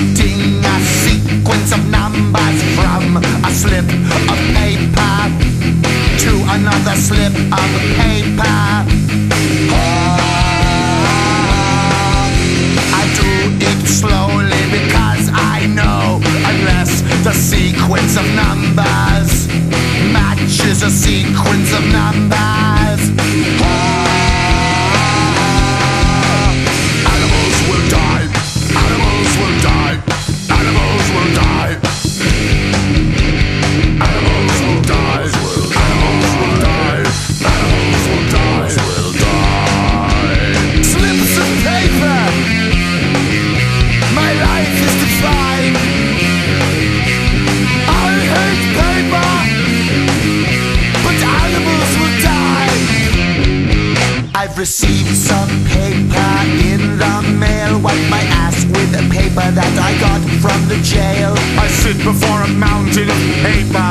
reading a sequence of numbers from a slip of paper to another slip of paper. I do it slowly because I know unless the sequence of numbers matches a sequence of numbers, animals will die, animals will die, animals will die, animals will die, animals will die, animals will die, will die. Slips of paper, my life is defined. I hate paper, but animals will die. I've received some paper in the mail. Wipe my ass with the paper that I got from the jail. I sit before a mountain of paper